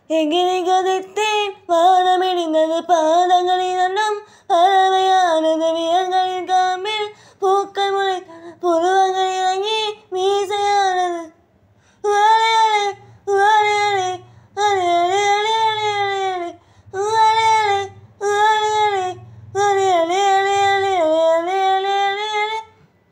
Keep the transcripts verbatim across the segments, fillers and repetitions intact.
எங்கினை கொதித்தேன் வானமிடிந்தது பாதங்களின் அன்னம் பறவையானது வியல்களின் காம்பில் பூக்கள் முளை புருவங்கள் இறங்கி மீசையானது வாழையலை வாழையலை அலையலை அலையலை அலையலை வாழையலை வாழையலை அலையலை அலையலை அலையலை.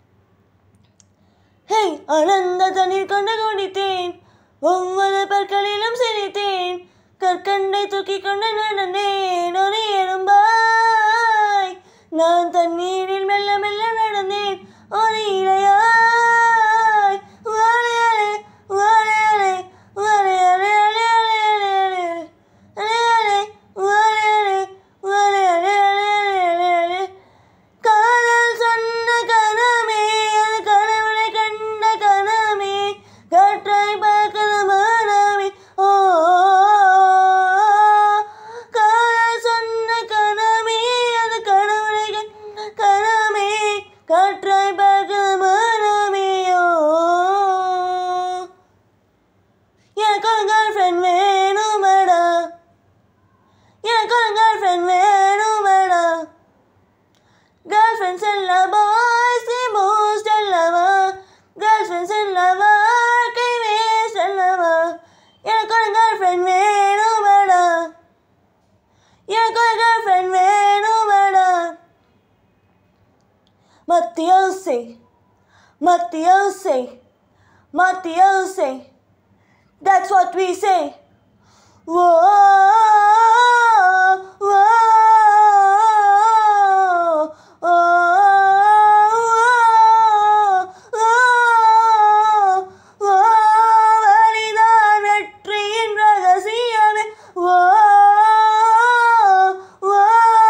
ஹே, ஆனந்த தண்ணீர் கொண்டு குடித்தேன், ஒவ்வொரு பற்களிலும் சிரித்தேன், கற்கண்டை தூக்கி கொண்டு நடந்தேன் ஒரு எறும்பாய். நான் தண்ணீரில் மெல்ல மெல்ல நடந்தேன் ஒரு இலையாய். வாழையலை வாழையலை வாழையலை அலையலை அலையலை வாழையலை வாழையலை அலையலை. காதல் சொன்ன கனமே அது கடவுளை கண்ட கனமே, காற்றாய் பார்க்கிற மனமே. ஓ, காதல் சொன்ன கனமே அது கடவுளை கண்ட கனமே, காற்றாய் பார்க்கிற மனமே. ஓ, எனக்கு ஒரு கேர்ள் ஃப்ரெண்ட் வேணுமடா, எனக்கு ஒரு கேர்ள் ஃப்ரெண்ட் வேணுமடா. Girlfriends எல்லாம் boys most அல்லவா, girlfriends எல்லாம் வாழ்க்கை வேஸ்ட் அல்லவா. எனக்கு ஒரு girlfriend வேணுமடா, எனக்கு ஒரு girlfriend வேணுமடா. Mafiosi, mafiosi, mafiosi, that's what we say. Whoa, whoa, whoa, whoa, வலிதான் வெற்றியின் ரகசியமே. Whoa, whoa,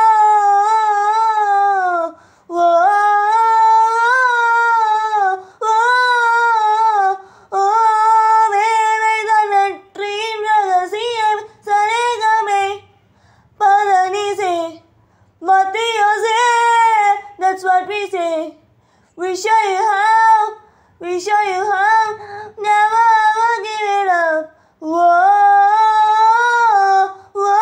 whoa, whoa, வேலைதான் வெற்றியின் ரகசியம். சரேகமே பதனிசே மத்தியோசே, that's what we say. We show you how, we show you how, never ever give it up. Whoa, whoa,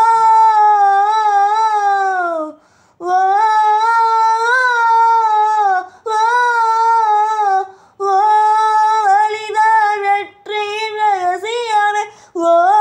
whoa, whoa, வலிதான் வெற்றியின் ரகசியமே. Whoa.